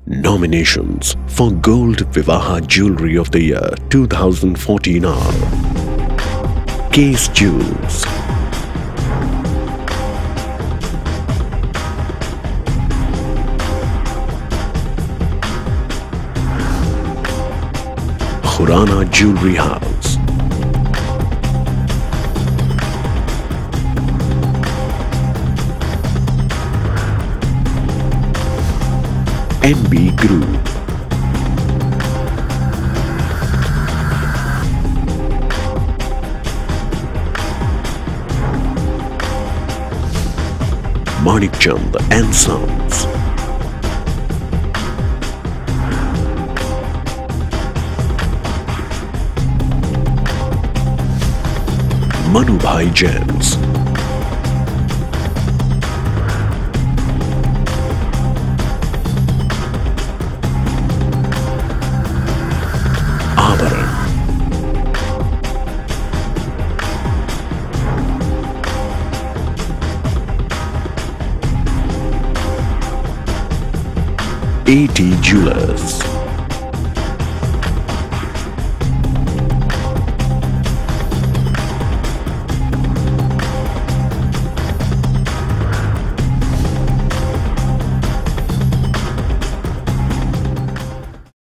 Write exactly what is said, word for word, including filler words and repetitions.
Nominations for Gold Vivaha Jewellery of the Year twenty fourteen are Case Jewels, Khurana Jewellery House, N B Group, Manikchand and Sons, Manubhai Gems, Avaran, A T Jewelers.